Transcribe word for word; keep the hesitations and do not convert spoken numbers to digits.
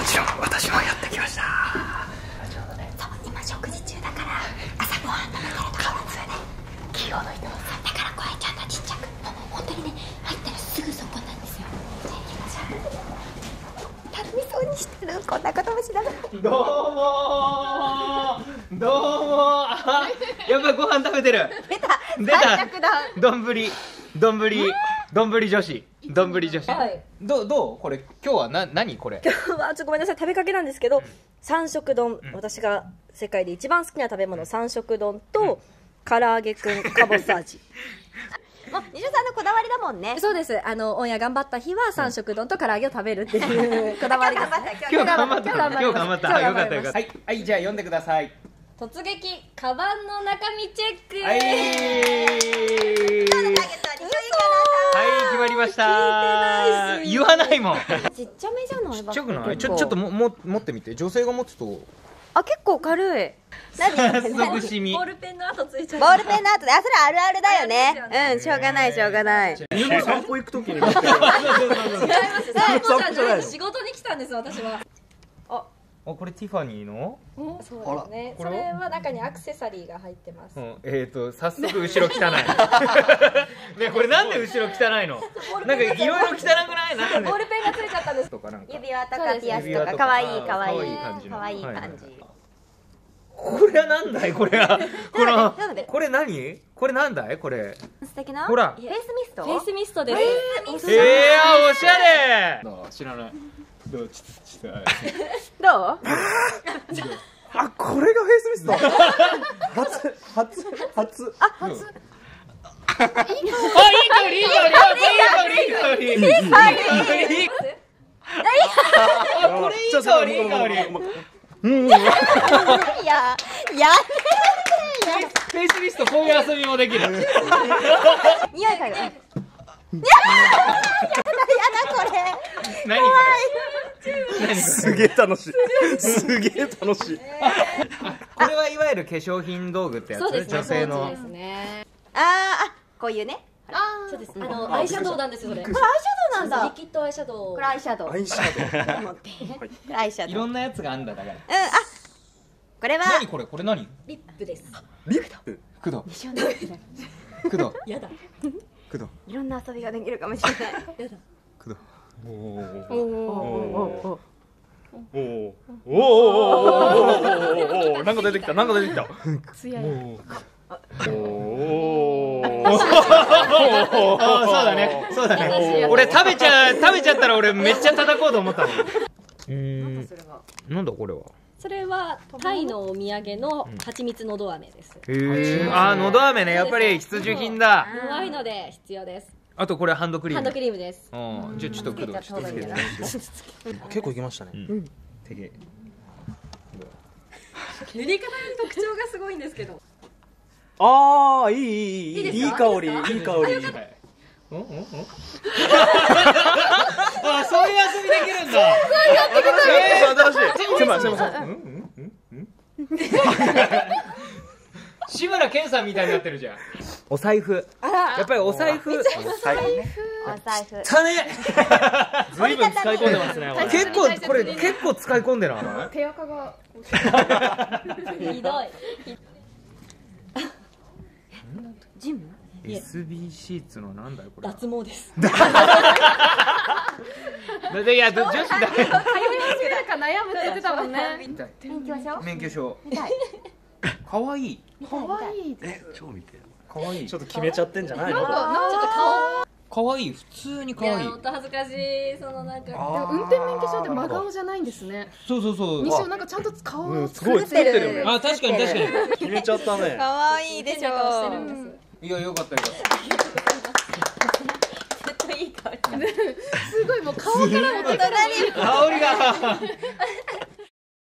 ちろん私もやってきました。 ちょうどね、そう今食事中だから朝ごはん食べてるところですよね。 気を抜いてます。 だから声ちゃんとちっちゃく、もう本当にね入ったらすぐそこなんですよ。じゃあ行きましょう。頼みそうにしてる。こんなこともしながら。 どうもーどうもーあ、やっぱりご飯食べてる。 出た出た三択だ。 どんぶりどんぶりどんぶり女子どんぶり女子、 はい、 どうどうこれ今日はな何これ。 今日はちょっとごめんなさい、食べかけなんですけど、三色丼、 ん私が世界で一番好きな食べ物、三色丼と唐揚げくんかぼす味。 もう西尾さんのこだわりだもんね。 そうです。あのオンエア頑張った日は三色丼と唐揚げを食べるっていうこだわりです。 今日頑張った今日今日頑張った。 今日よかった頑張りましたよかった。はいはい、じゃあ読んでください。 突撃カバンの中身チェック。 はいはい決まりました。 聞いてないし言わないもん。 ちっちゃめじゃない？ ちっちゃくない？ 結構ちょちょっともも持ってみて。女性が持つとあ、結構軽い。 早速シミ。 ボールペンの跡ついちゃう。 ボールペンの後で、あ、それあるあるだよね。うん、しょうがないしょうがない。 犬の散歩行くときに持ってる。 違います。散歩じゃない。仕事に来たんです私は。 あ、これティファニーの？ そうですね。それは中にアクセサリーが入ってます。 うん、えーと早速後ろ汚い。ね、これなんで後ろ汚いの？なんかいろいろ汚くない？なんで？ ボールペンがついちゃったんです。 とかなんか。 指輪とかピアスとか、 指輪とかかわいいかわいい。 可愛い感じのかわいいはいはい感じ。 これはなんだいこれは。このなんでこれ何？これなんだいこれ？ 素敵なほらフェイスミストフェイスミストです。 えー、あ、おしゃれ。 知らない。どうちちちどうあ、これがフェイスミスト。初初初。あ、初。 あ、いい香りいい香りいい香りいい香りいい香りいい香りいい。あ、これいい香りいい香り。 うん。 いや、やフェイスミストこういう遊びもできる。 匂い嗅ぐ。やだやだこれ。 何これ？ すげえ楽しい。すげえ楽しい。 これはいわゆる化粧品道具ってやつ？ そうですね。 女性の。 そうですね。 あーあ、こういうね。 あ、そうです。あのアイシャドウなんですよそれ。 これアイシャドウなんだ。 リキッドアイシャドウ。 これアイシャドウ。 アイシャドウ。 持って。これアイシャドウ。 いろんなやつがあんだだから。 うん、あ、これは何これ？これ何？ リップです。 リップ。 くど西尾のくどやだ。 くどいろんな遊びができるかもしれない。 やだ。 くど。 おお。 おおおお。おおおお。なんか出てきた。なんか出てきた。 艶や。 おお。 あ、そうだねそうだね。俺食べちゃ食べちゃったら俺めっちゃ叩こうと思ったもん。うーん。なんだこれは。 それはタイのお土産の蜂蜜のど飴です。 へえ。あ、のど飴ね。やっぱり必需品だ。 弱いので必要です。 あとこれハンドクリーム。 ハンドクリームです。 うん。じゃあちょっとくどちょっとつけて。 結構いきましたね。 手毛。 塗り方の特徴がすごいんですけど。 ああ、いいいいいいいい香りいい香り。 うんうんうん。あ、そういう遊びできるんだ。 新しい。すみませんすみません。 志村けんさんみたいになってるじゃん。お財布。やっぱりお財布。 お財布。 たね。 ずいぶん使い込んでますね。 結構これ結構使い込んでない？ 手垢がひどい。 ジム？ エスビー シーツのなんだよこれ。 脱毛です。 いや女子だ。 通い始めるか悩むって言ってたもんね。 勉強しよう。 免許証。 見たい。 可愛い。 可愛い。 え、超見て。 可愛い。 ちょっと決めちゃってんじゃないの？ ちょっと顔。 可愛い。普通に可愛い。 いや、恥ずかしい。そのなんか運転免許証って真顔じゃないんですね。 そうそうそう。 西尾なんかちゃんと顔をすごい作ってるよね。 あ、確かに確かに。 決めちゃったね。 可愛いでしょ。 いや、よかったよかった。 絶対いい香り。 すごいもう顔からも隣香りが。